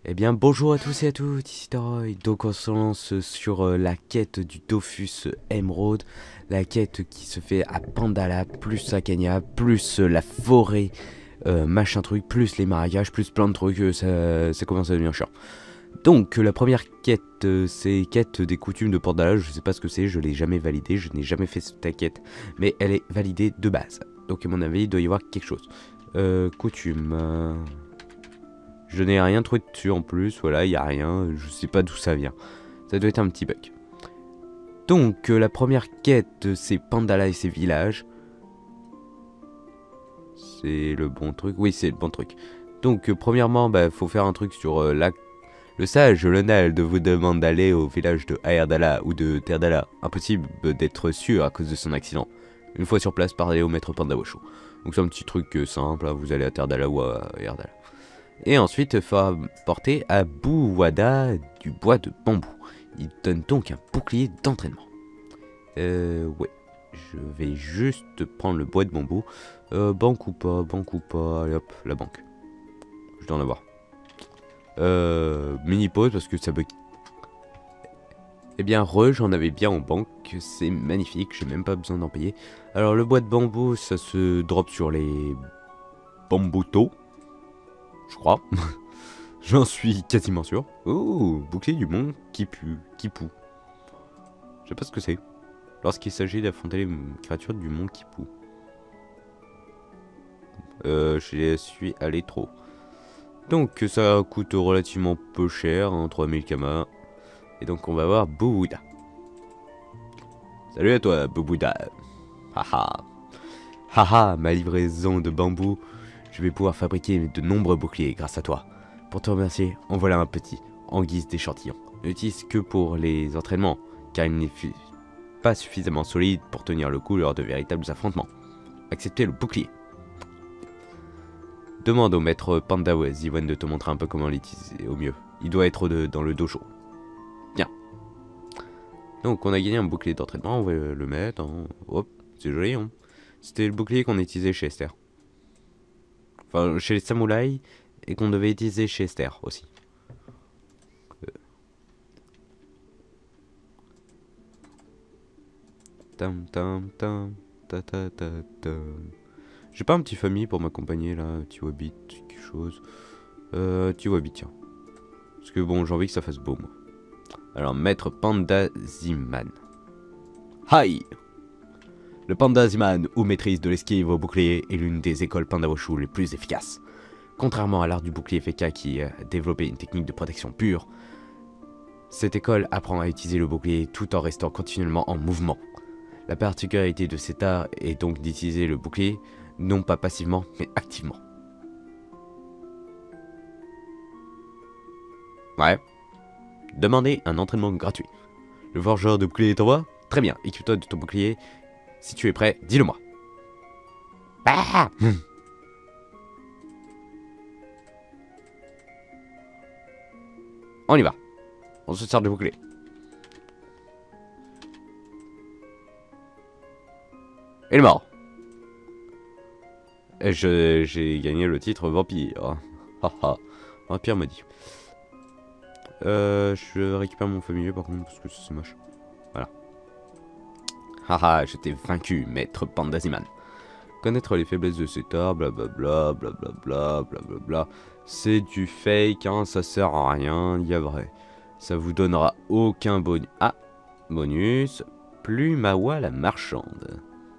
Eh bien bonjour à tous et à toutes, ici Toroy. Donc on se lance sur la quête du Dofus Emerald. La quête qui se fait à Pandala, plus à Kenya, plus la forêt, machin truc, plus les marécages, plus plein de trucs, ça commence à devenir chiant. Donc la première quête, c'est quête des coutumes de Pandala. Je sais pas ce que c'est, je l'ai jamais validé, je n'ai jamais fait cette quête. Mais elle est validée de base. Donc à mon avis il doit y avoir quelque chose. Coutume... Je n'ai rien trouvé dessus en plus, voilà, il n'y a rien, je sais pas d'où ça vient. Ça doit être un petit bug. Donc, la première quête, c'est Pandala et ses villages. C'est le bon truc, oui, c'est le bon truc. Donc, premièrement, faut faire un truc sur le sage, Lonald vous demande d'aller au village de Aerdala ou de Terdala. Impossible d'être sûr à cause de son accident. Une fois sur place, parlez au maître Pandawashu. Donc c'est un petit truc simple, hein, vous allez à Terdala ou à Aerdala. Et ensuite, il faut porter à Bouwada du bois de bambou. Il donne donc un bouclier d'entraînement. Ouais. Je vais juste prendre le bois de bambou. Banque ou pas, allez hop, la banque. Je dois en avoir. Mini pause parce que ça bug. Eh bien, j'en avais bien en banque, c'est magnifique, j'ai même pas besoin d'en payer. Alors, le bois de bambou, ça se drop sur les bamboutos. Je crois. J'en suis quasiment sûr. Oh, bouclier du monde qui pue, qui poue. Je sais pas ce que c'est. Lorsqu'il s'agit d'affronter les créatures du monde qui poue. Je suis allé trop. Donc ça coûte relativement peu cher, hein, 3000 kamas. Et donc on va voir Bouwada. Salut à toi, Bouwada. Haha. Haha, ma livraison de bambou. Je vais pouvoir fabriquer de nombreux boucliers grâce à toi. Pour te remercier, en voilà un petit, en guise d'échantillon. Ne l'utilise que pour les entraînements, car il n'est pas suffisamment solide pour tenir le coup lors de véritables affrontements. Acceptez le bouclier. Demande au maître Pandawa Ziwan de te montrer un peu comment l'utiliser au mieux. Il doit être dans le dojo. Bien. Donc on a gagné un bouclier d'entraînement, on va le mettre. Hein. Hop, c'est joli. Hein. C'était le bouclier qu'on utilisait chez Esther. Enfin, chez les samouraïs, et qu'on devait utiliser chez Esther aussi. Tam tam tam ta ta ta ta. J'ai pas un petit famille pour m'accompagner là, petit Wabbit, quelque chose. Petit Wabbit, tiens. Parce que bon, j'ai envie que ça fasse beau moi. Alors, maître Pandaziman. Hi! Le Pandaziman, ou maîtrise de l'esquive au bouclier, est l'une des écoles Pandawashu les plus efficaces. Contrairement à l'art du bouclier Feka qui a développé une technique de protection pure, cette école apprend à utiliser le bouclier tout en restant continuellement en mouvement. La particularité de cet art est donc d'utiliser le bouclier, non pas passivement, mais activement. Ouais. Demandez un entraînement gratuit. Le forgeur de bouclier t'envoie? Très bien, équipe-toi de ton bouclier. Si tu es prêt, dis-le-moi. Ah On y va. On se sert de bouclier. Il est mort. Et j'ai gagné le titre vampire. Haha. Vampire maudit. Je récupère mon familier par contre parce que c'est moche. Voilà. Haha, je t'ai vaincu, maître Pandaziman. Connaître les faiblesses de cet art, blablabla, blablabla, blablabla. C'est du fake, hein, ça sert à rien, il y a vrai. Ça vous donnera aucun bonus. Ah, bonus. Plumawa la marchande.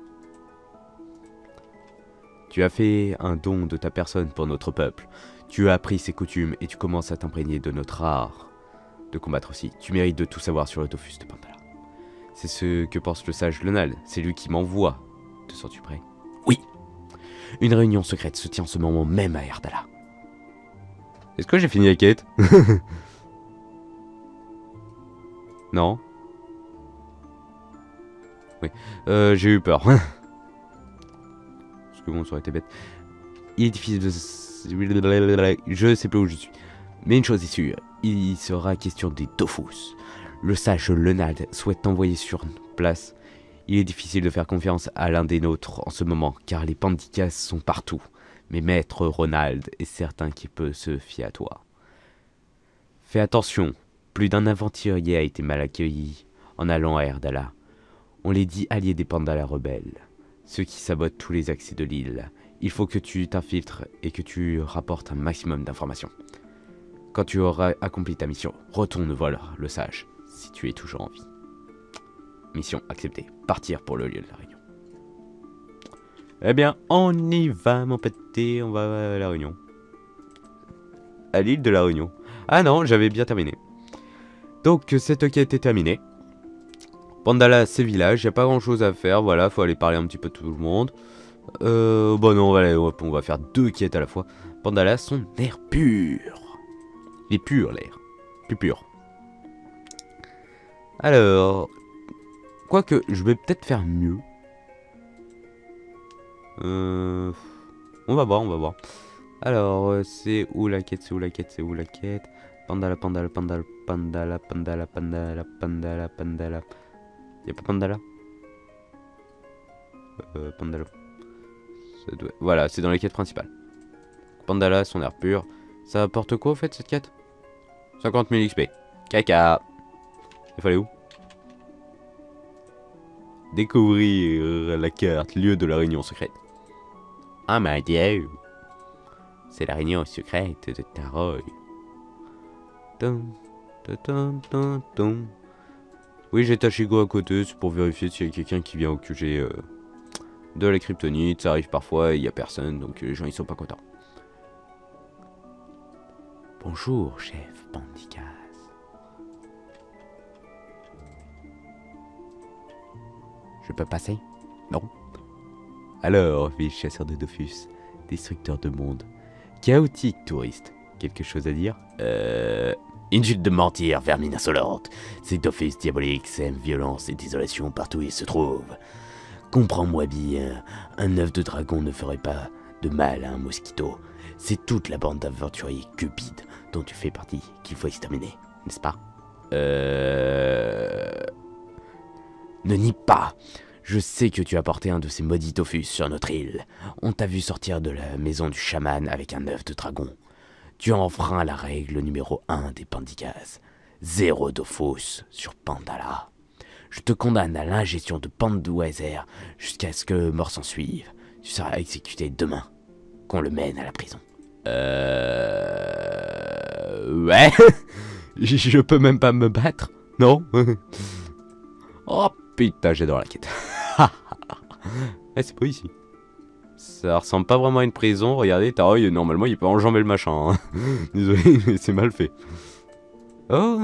Tu as fait un don de ta personne pour notre peuple. Tu as appris ses coutumes et tu commences à t'imprégner de notre art de combattre aussi. Tu mérites de tout savoir sur le Dofus de Pandala. C'est ce que pense le sage Lonald. C'est lui qui m'envoie. Te sens-tu prêt? Oui. Une réunion secrète se tient en ce moment même à Erdala. Est-ce que j'ai fini la quête? Non. Oui. J'ai eu peur. Parce que bon, ça aurait été bête. Il est difficile de... Je sais plus où je suis. Mais une chose est sûre, il sera question des Dofus. Le sage Lonald souhaite t'envoyer sur place. Il est difficile de faire confiance à l'un des nôtres en ce moment, car les Pandikas sont partout. Mais maître Ronald est certain qu'il peut se fier à toi. Fais attention, plus d'un aventurier a été mal accueilli en allant à Erdala. On les dit alliés des Pandala rebelles, ceux qui sabotent tous les accès de l'île. Il faut que tu t'infiltres et que tu rapportes un maximum d'informations. Quand tu auras accompli ta mission, retourne voir le sage, si tu es toujours en vie. Mission acceptée. Partir pour le lieu de la réunion. Eh bien, on y va, mon petit, on va à la réunion. À l'île de la Réunion. Ah non, j'avais bien terminé. Donc, cette quête est terminée. Pandala, c'est village, il n'y a pas grand chose à faire, voilà, faut aller parler un petit peu de tout le monde. Bon non, on va faire 2 quêtes à la fois. Pandala, son air pur. Il est pur, l'air. Plus pur. Alors... Quoique, je vais peut-être faire mieux. On va voir, on va voir. Alors, c'est où la quête, c'est où la quête, c'est où la quête. Pandala, Pandala, Pandala, Pandala, Pandala, Pandala, Pandala, Pandala. Y'a pas Pandala? Pandala. Voilà, c'est dans les quêtes principales. Pandala, son air pur. Ça apporte quoi au fait cette quête? 50 000 XP. Caca. Il fallait où? Découvrir la carte, lieu de la réunion secrète. Ah my dieu. C'est la réunion secrète de Taroy. Oui, j'ai Tashigo à côté, c'est pour vérifier s'il y a quelqu'un qui vient au QG de la kryptonite. Ça arrive parfois, il n'y a personne, donc les gens ils sont pas contents. Bonjour, chef Pandicas. Je peux passer? Non. Alors, fils chasseur de Dofus, destructeur de monde, chaotique touriste, quelque chose à dire? Inutile de mentir, vermine insolente. Ces Dofus diaboliques sèment violence et désolation partout où ils se trouvent. Comprends-moi bien, un œuf de dragon ne ferait pas de mal à un mosquito. C'est toute la bande d'aventuriers cupides dont tu fais partie qu'il faut exterminer, n'est-ce pas? Ne nie pas. Je sais que tu as porté un de ces maudits Dofus sur notre île. On t'a vu sortir de la maison du chaman avec un œuf de dragon. Tu as enfreint la règle numéro 1 des Pandicas. 0 Dofus sur Pandala. Je te condamne à l'ingestion de Pandweiser jusqu'à ce que mort s'en suive. Tu seras exécuté demain, qu'on le mène à la prison. Ouais. Je peux même pas me battre, non? Oh putain, j'adore la quête. C'est pas ici. Ça ressemble pas vraiment à une prison. Regardez, Taroy, normalement, il peut enjamber le machin. Hein. Désolé, mais c'est mal fait. Oh,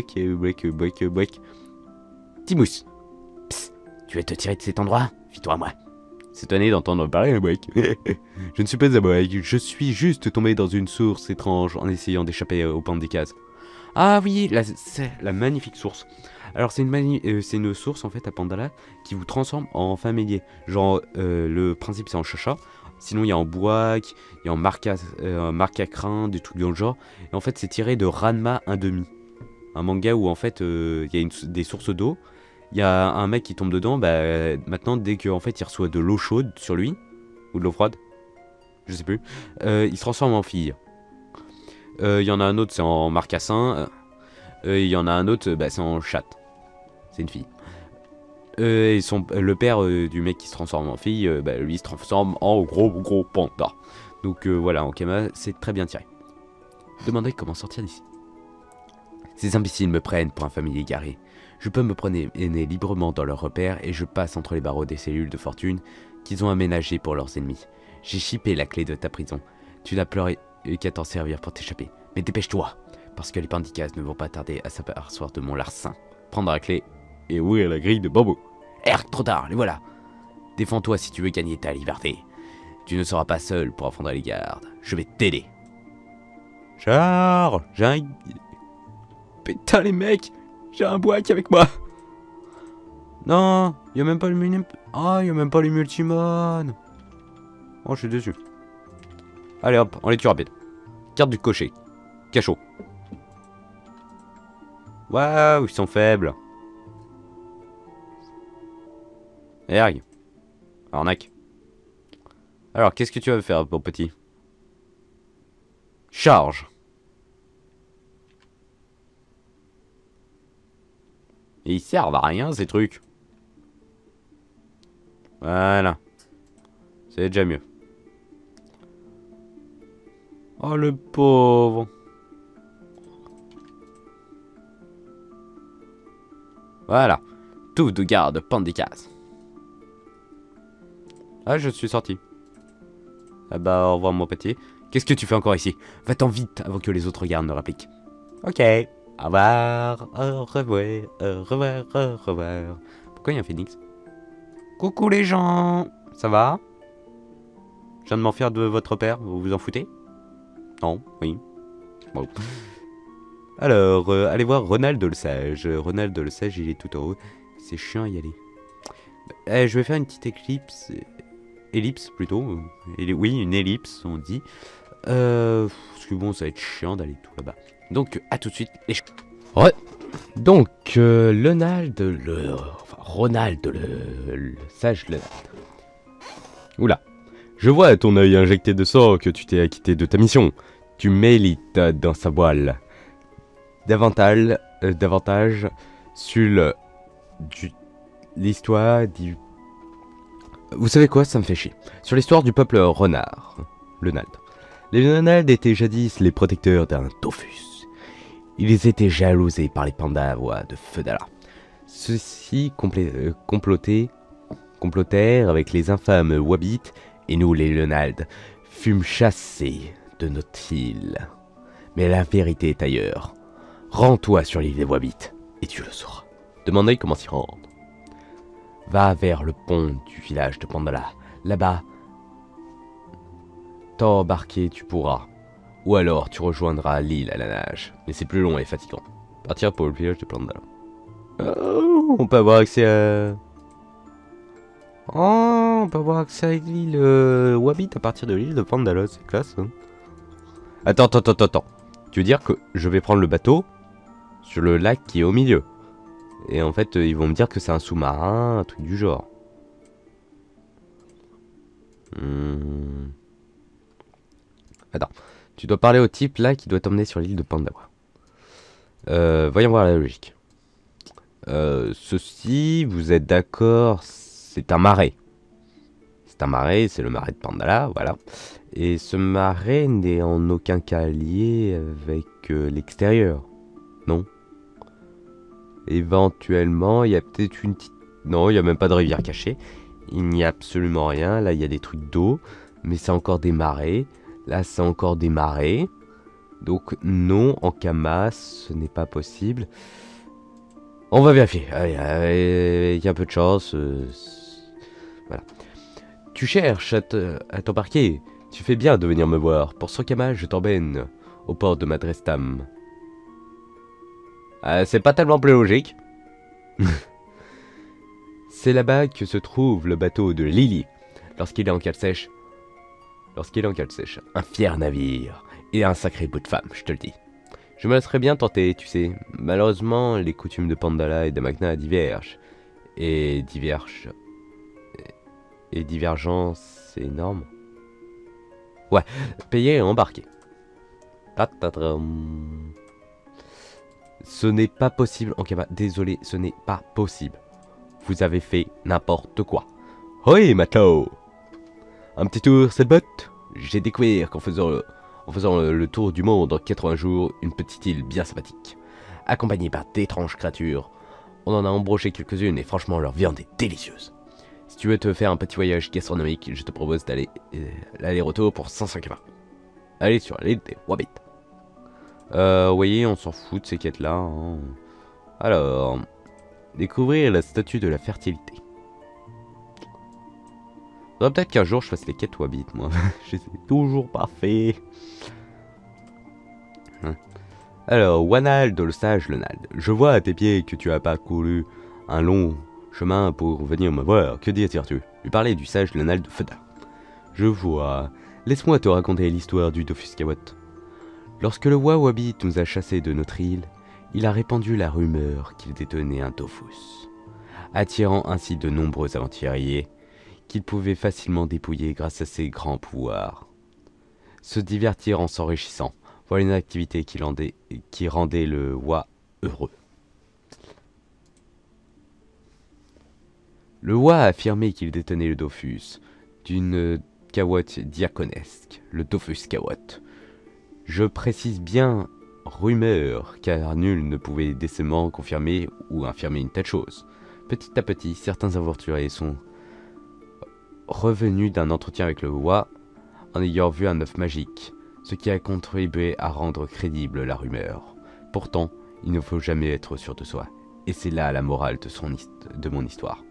break. Timous. Psst, tu vas te tirer de cet endroit? Fie-toi à moi. C'est étonné d'entendre parler un break. Je ne suis pas un break. Je suis juste tombé dans une source étrange en essayant d'échapper aux Pandicas. Ah oui, c'est la magnifique source. Alors c'est une source en fait à Pandala qui vous transforme en familier. Genre le principe c'est en chacha. Sinon il y a en Bouak, il y a en Marcacrin, des trucs dans le genre. Et en fait c'est tiré de Ranma 1/2. Un manga où en fait il y a des sources d'eau. Il y a un mec qui tombe dedans. Bah maintenant dès que en fait il reçoit de l'eau chaude sur lui ou de l'eau froide, je sais plus, il se transforme en fille. Il y en a un autre c'est en marcassin. Il y en a un autre bah, c'est en chatte. C'est une fille. Et le père du mec qui se transforme en fille, bah, lui se transforme en gros panda. Donc voilà, en Kama, c'est très bien tiré. Demandez comment sortir d'ici. Ces imbéciles me prennent pour un familier égaré. Je peux me promener librement dans leurs repères et je passe entre les barreaux des cellules de fortune qu'ils ont aménagées pour leurs ennemis. J'ai chippé la clé de ta prison. Tu n'as pleuré qu'à t'en servir pour t'échapper. Mais dépêche-toi, parce que les Pandicas ne vont pas tarder à s'apercevoir de mon larcin. Prendre la clé et ouvrir la grille de bambou. Trop tard, les voilà. Défends-toi si tu veux gagner ta liberté. Tu ne seras pas seul pour affronter les gardes. Je vais t'aider. Charles, j'ai un... Putain les mecs, j'ai un Bouak avec moi. Non, y a même pas le mini... Ah, y a même pas les multimon. Oh, je suis déçu. Allez hop, on les tue rapide. Carte du cocher. Cachot. Waouh, ils sont faibles. Erg. Arnaque. Alors, qu'est-ce que tu vas faire, mon petit? Charge. Et ils servent à rien, ces trucs. Voilà. C'est déjà mieux. Oh, le pauvre. Voilà. Tout de garde Pandicas. Ah, je suis sorti. Ah bah, au revoir mon petit. Qu'est-ce que tu fais encore ici? Va-t'en vite avant que les autres gardes ne répliquent. Ok. Au revoir. Au revoir. Au revoir. Au revoir. Pourquoi il y a un phénix? Coucou les gens. Ça va? Je viens de m'en faire de votre père. Vous vous en foutez? Non. Oui. Bon. Alors, allez voir Ronald le Sage. Ronald le Sage, il est tout en haut. C'est chiant à y aller. Je vais faire une petite éclipse. Ellipse plutôt. Oui, une ellipse, on dit. Parce que bon, ça va être chiant d'aller tout là-bas. Donc, à tout de suite. Ouais. Donc, Ronald le Sage Leonard. Oula. Je vois à ton œil injecté de sang que tu t'es acquitté de ta mission. Tu m'élites dans sa voile. Davantage sur l'histoire du... Vous savez quoi, ça me fait chier. Sur l'histoire du peuple renard. Leonard. Les Leonard étaient jadis les protecteurs d'un Dofus. Ils étaient jalousés par les Pandavois de Feudala. Ceux-ci complotèrent avec les infâmes Wabbits, et nous, les Leonard, fûmes chassés de notre île. Mais la vérité est ailleurs. Rends-toi sur l'île des Wabbits, et tu le sauras. Demandez comment s'y rendre. Va vers le pont du village de Pandala. Là-bas, t'embarquer tu pourras. Ou alors tu rejoindras l'île à la nage. Mais c'est plus long et fatigant. Partir pour le village de Pandala. On peut avoir accès à... Oh, on peut avoir accès à l'île Wabbit à partir de l'île de Pandala. C'est classe, hein. Attends. Tu veux dire que je vais prendre le bateau sur le lac qui est au milieu. Et en fait, ils vont me dire que c'est un sous-marin, un truc du genre. Attends. Tu dois parler au type là qui doit t'emmener sur l'île de Pandawa. Voyons voir la logique. Ceci, vous êtes d'accord, c'est un marais. C'est un marais, c'est le marais de Pandala, voilà. Et ce marais n'est en aucun cas lié avec l'extérieur. Non. Éventuellement, il y a peut-être une petite... Non, il n'y a même pas de rivière cachée. Il n'y a absolument rien. Là, il y a des trucs d'eau. Mais c'est encore des marais. Là, c'est encore des marais. Donc, non, en Camas, ce n'est pas possible. On va vérifier. Allez, il y a un peu de chance. Voilà. Tu cherches à t'embarquer. Tu fais bien de venir me voir. Pour 100 Camas, je t'emmène au port de Madrestam. C'est pas tellement plus logique. C'est là-bas que se trouve le bateau de Lily. Lorsqu'il est en cale sèche. Un fier navire. Et un sacré bout de femme, je te le dis. Je me laisserais bien tenter, tu sais. Malheureusement, les coutumes de Pandala et de Magna divergent. Et divergent, c'est énorme. Ouais, payer et embarquer. Ce n'est pas possible en Kama. Désolé, ce n'est pas possible. Vous avez fait n'importe quoi. Hoi, matelot! Un petit tour, cette botte? J'ai découvert qu'en faisant le tour du monde en 80 jours, une petite île bien sympathique. Accompagnée par d'étranges créatures. On en a embroché quelques-unes et franchement, leur viande est délicieuse. Si tu veux te faire un petit voyage gastronomique, je te propose d'aller l'aller-retour pour 105 Kama. Allez sur l'île des Wabbits. Vous voyez, on s'en fout de ces quêtes-là. Hein. Alors, découvrir la statue de la fertilité. Faudrait peut-être qu'un jour je fasse les quêtes Wabbit, moi. Je sais toujours pas fait. Hein. Alors, Wanald le sage Leonard. Je vois à tes pieds que tu as parcouru un long chemin pour venir me voir. Que désires-tu? Lui parler du sage Leonard de Feda. Je vois. Laisse-moi te raconter l'histoire du Dofus Kawat. Lorsque le roi Wabbit nous a chassés de notre île, il a répandu la rumeur qu'il détenait un Dofus, attirant ainsi de nombreux aventuriers qu'il pouvait facilement dépouiller grâce à ses grands pouvoirs. Se divertir en s'enrichissant, voilà une activité qui rendait le roi heureux. Le roi a affirmé qu'il détenait le Dofus d'une Kawotte diaconesque, le Dofus Kawotte. Je précise bien rumeur, car nul ne pouvait décemment confirmer ou infirmer une telle chose. Petit à petit, certains aventuriers sont revenus d'un entretien avec le roi en ayant vu un œuf magique, ce qui a contribué à rendre crédible la rumeur. Pourtant, il ne faut jamais être sûr de soi, et c'est là la morale de mon histoire.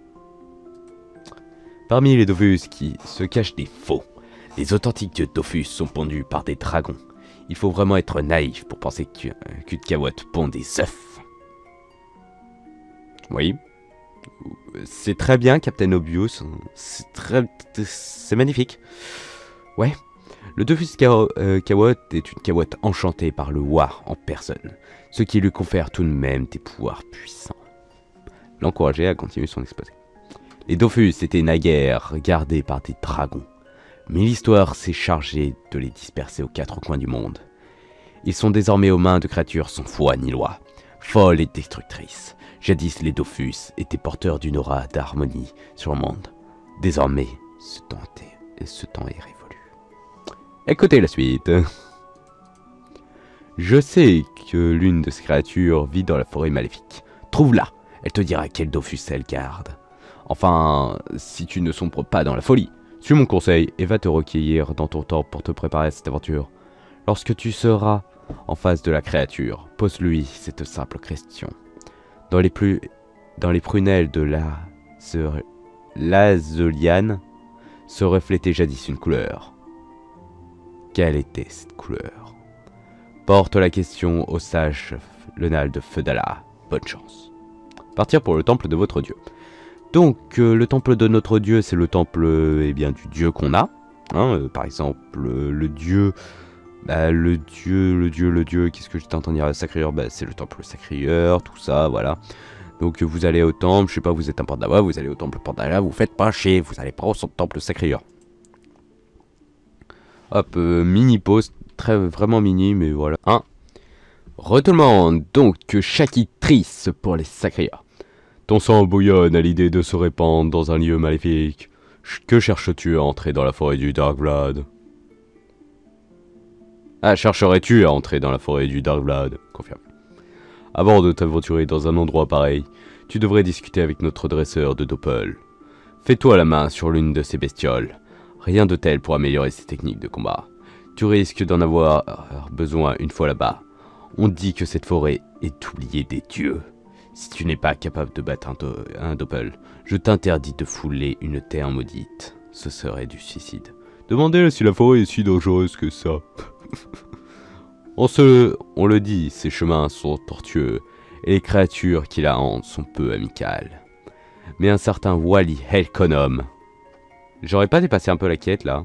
Parmi les Dofus qui se cachent des faux, les authentiques Dofus sont pondus par des dragons. Il faut vraiment être naïf pour penser qu'une Kawotte pond des œufs. Oui, c'est très bien, Captain Obvious. C'est magnifique. Ouais, le Dofus Kawotte est une Kawotte enchantée par le roi en personne, ce qui lui confère tout de même des pouvoirs puissants. L'encourager à continuer son exposé. Les Dofus étaient naguère gardés par des dragons, mais l'histoire s'est chargée de les disperser aux quatre coins du monde. Ils sont désormais aux mains de créatures sans foi ni loi, folles et destructrices. Jadis, les Dofus étaient porteurs d'une aura d'harmonie sur le monde. Désormais, ce temps est révolu. Écoutez la suite. Je sais que l'une de ces créatures vit dans la forêt maléfique. Trouve-la, elle te dira quel Dofus elle garde. Enfin, si tu ne sombres pas dans la folie, suis mon conseil et va te recueillir dans ton temple pour te préparer à cette aventure. Lorsque tu seras en face de la créature, pose-lui cette simple question. Dans les prunelles de l'Azeliane se reflétait jadis une couleur. Quelle était cette couleur? Porte la question au sage Lenal de Feudala. Bonne chance. Partir pour le temple de votre dieu. Donc, le temple de notre dieu, c'est le temple du dieu qu'on a. Hein, par exemple, le dieu, qu'est-ce que j'étais en train de dire? Sacreur, c'est le temple Sacreur, tout ça, voilà. Donc, vous allez au temple, je sais pas, vous êtes un Pandava, vous allez au temple Pandava, vous faites pas chier, vous allez pas au temple Sacreur. Hop, mini pause, vraiment mini, mais voilà. Hein, retournement, donc, chakitrice pour les Sacreurs. Ton sang bouillonne à l'idée de se répandre dans un lieu maléfique. Que cherches-tu à entrer dans la forêt du Darkblood? Ah, chercherais-tu à entrer dans la forêt du Darkblood? Confirme. Avant de t'aventurer dans un endroit pareil, tu devrais discuter avec notre dresseur de Doppel. Fais-toi la main sur l'une de ces bestioles. Rien de tel pour améliorer ses techniques de combat. Tu risques d'en avoir besoin une fois là-bas. On dit que cette forêt est oubliée des dieux. Si tu n'es pas capable de battre un Doppel, je t'interdis de fouler une terre maudite. Ce serait du suicide. Demandez si la forêt est si dangereuse que ça. On le dit, ces chemins sont tortueux, et les créatures qui la hantent sont peu amicales. Mais un certain Wally Helkonom... J'aurais pas dépassé un peu la quête, là?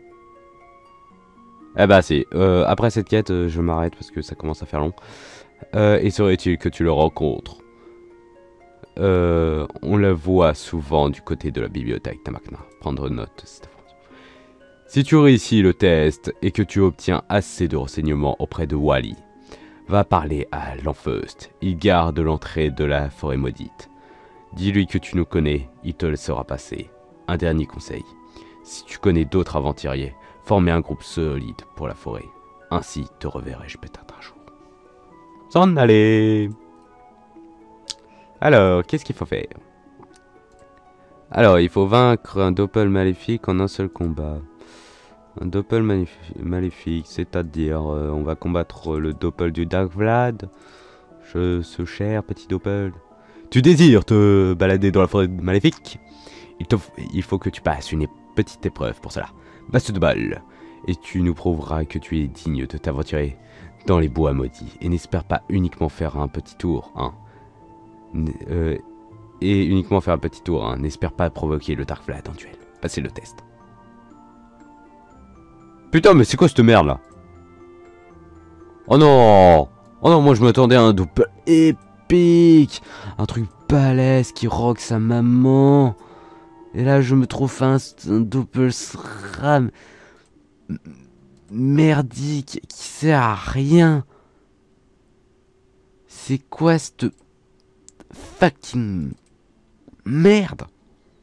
Eh bah si, après cette quête, je m'arrête parce que ça commence à faire long. Et serait-il que tu le rencontres? On la voit souvent du côté de la bibliothèque Tamakna. Prendre note de cette information. Si tu réussis le test et que tu obtiens assez de renseignements auprès de Wally, va parler à Lanfeust. Il garde l'entrée de la forêt maudite. Dis-lui que tu nous connais, il te laissera passer. Un dernier conseil. Si tu connais d'autres aventuriers, formez un groupe solide pour la forêt. Ainsi te reverrai-je peut-être un jour. S'en aller. Alors, qu'est-ce qu'il faut faire? Alors, il faut vaincre un Doppel maléfique en un seul combat. Un Doppel maléfique, c'est-à-dire, on va combattre le Doppel du Darkblood. Ce cher petit Doppel. Tu désires te balader dans la forêt maléfique? Il faut que tu passes une petite épreuve pour cela. Basse de balle. Et tu nous prouveras que tu es digne de t'aventurer dans les bois maudits. Et n'espère pas uniquement faire un petit tour, hein. N'espère pas provoquer le Darkblood en duel. Passez le test. Putain, mais c'est quoi cette merde là? Oh non! Oh non, moi je m'attendais à un Doppel épique! Un truc balèze qui rock sa maman! Et là je me trouve un Doppel SRAM merdique qui sert à rien! C'est quoi cette fucking merde?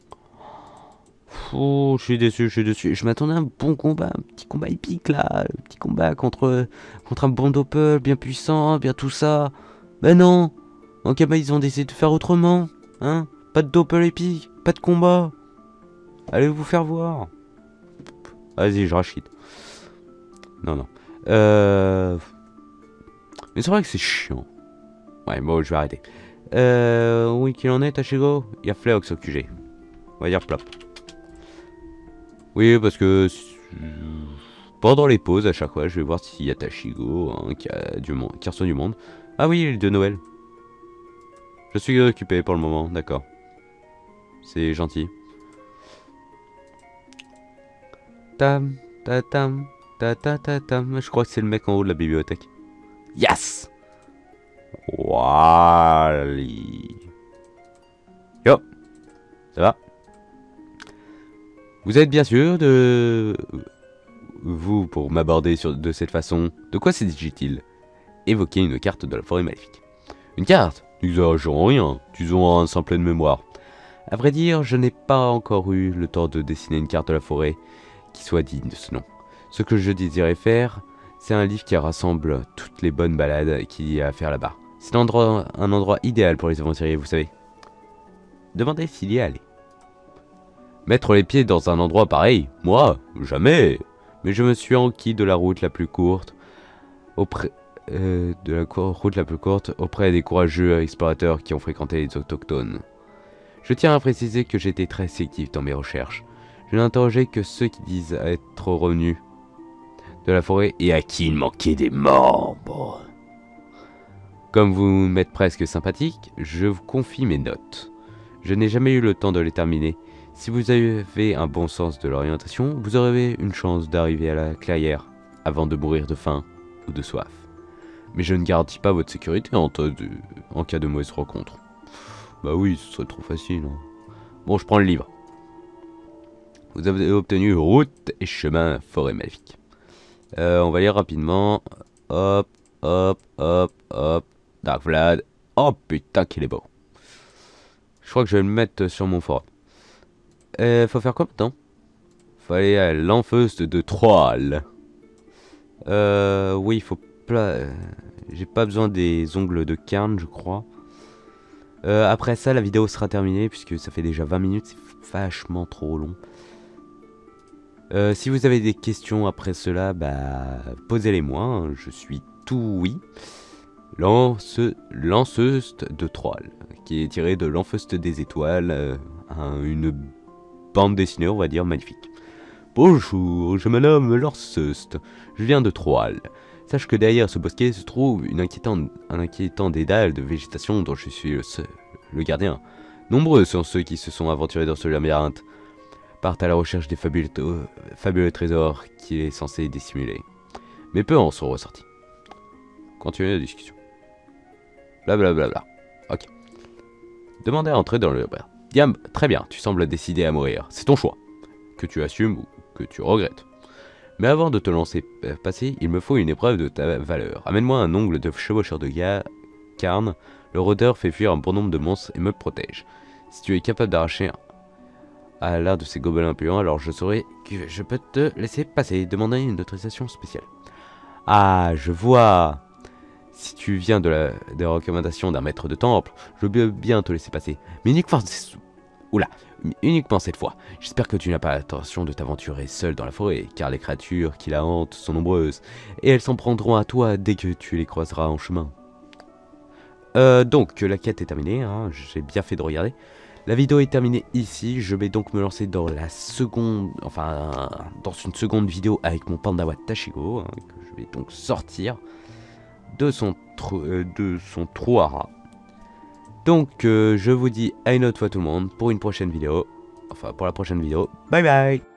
Oh, je suis déçu, je suis déçu. Je m'attendais à un bon combat, un petit combat épique là. Un petit combat contre un bon doppel, bien puissant, bien tout ça. Ben non. En Kama, ils ont décidé de faire autrement. Hein? Pas de doppel épique, pas de combat. Allez vous faire voir. Vas-y, je rachète. Non, non. Mais c'est vrai que c'est chiant. Ouais, bon, je vais arrêter. Oui, qu'il en est, Tashigo? Il y a Fleox au QG. On va dire plop. Oui, parce que pendant les pauses, à chaque fois, je vais voir s'il y a Tashigo hein, qui reçoit du monde. Ah oui, l'île de Noël. Je suis occupé pour le moment, d'accord. C'est gentil. Tam, ta tam, ta ta ta tam. Je crois que c'est le mec en haut de la bibliothèque. Yes! Wally. Yo! Ça va? Vous êtes bien sûr de... Vous, pour m'aborder de cette façon, de quoi s'agit-il? Évoquer une carte de la forêt maléfique. Une carte? N'exagérons rien, disons un simple de mémoire. À vrai dire, je n'ai pas encore eu le temps de dessiner une carte de la forêt qui soit digne de ce nom. Ce que je désirais faire, c'est un livre qui rassemble toutes les bonnes balades qu'il y a à faire là-bas. C'est un endroit idéal pour les aventuriers, vous savez. Demandez s'il y est allé. Mettre les pieds dans un endroit pareil, moi, jamais. Mais je me suis enquis de la route la plus courte, auprès des courageux explorateurs qui ont fréquenté les autochtones. Je tiens à préciser que j'étais très sélectif dans mes recherches. Je n'ai interrogé que ceux qui disent être revenus de la forêt et à qui il manquait des membres. Comme vous m'êtes presque sympathique, je vous confie mes notes. Je n'ai jamais eu le temps de les terminer. Si vous avez un bon sens de l'orientation, vous aurez une chance d'arriver à la clairière avant de mourir de faim ou de soif. Mais je ne garantis pas votre sécurité en cas de mauvaise rencontre. Bah oui, ce serait trop facile. Hein. Bon, je prends le livre. Vous avez obtenu route et chemin forêt maléfique. On va lire rapidement. Hop, hop, hop, hop. Dark Vlad. Oh putain qu'il est beau. Je crois que je vais le mettre sur mon forum. Faut faire quoi maintenant? Faut aller à l'Enfeuste de Troal. Oui, il faut... J'ai pas besoin des ongles de Cairn, je crois. Après ça, la vidéo sera terminée, puisque ça fait déjà 20 minutes, c'est vachement trop long. Si vous avez des questions après cela, bah, posez-les-moi, hein, je suis tout oui. L'Enfeuste de Troal, qui est tiré de l'Enfeuste des étoiles, une bande dessinée, on va dire, magnifique. Bonjour, je me nomme l'Enfeuste, je viens de Troal. Sache que derrière ce bosquet se trouve un inquiétant dédale de végétation dont je suis le gardien. Nombreux sont ceux qui se sont aventurés dans ce labyrinthe, partent à la recherche des fabuleux trésors qu'il est censé dissimuler. Mais peu en sont ressortis. Continuez la discussion. Blablabla. Ok. Demandez à entrer dans le labyrinthe. Diam, très bien, tu sembles décidé à mourir. C'est ton choix. Que tu assumes ou que tu regrettes. Mais avant de te lancer passer, il me faut une épreuve de ta valeur. Amène-moi un ongle de chevaucheur de Cairn. Le rôdeur fait fuir un bon nombre de monstres et me protège. Si tu es capable d'arracher à l'un de ces gobelins puants, alors je saurai que je peux te laisser passer. Demander une autorisation spéciale. Ah, je vois. Si tu viens des recommandations d'un maître de temple, je veux bien te laisser passer. Mais uniquement cette fois. J'espère que tu n'as pas l'intention de t'aventurer seul dans la forêt, car les créatures qui la hantent sont nombreuses, et elles s'en prendront à toi dès que tu les croiseras en chemin. Donc, la quête est terminée, hein, j'ai bien fait de regarder. La vidéo est terminée ici, je vais donc me lancer dans la seconde, dans une seconde vidéo avec mon Pandawa Tashigo, hein, que je vais donc sortir de son trou à rats. Donc, je vous dis à une autre fois tout le monde pour une prochaine vidéo, pour la prochaine vidéo. Bye bye!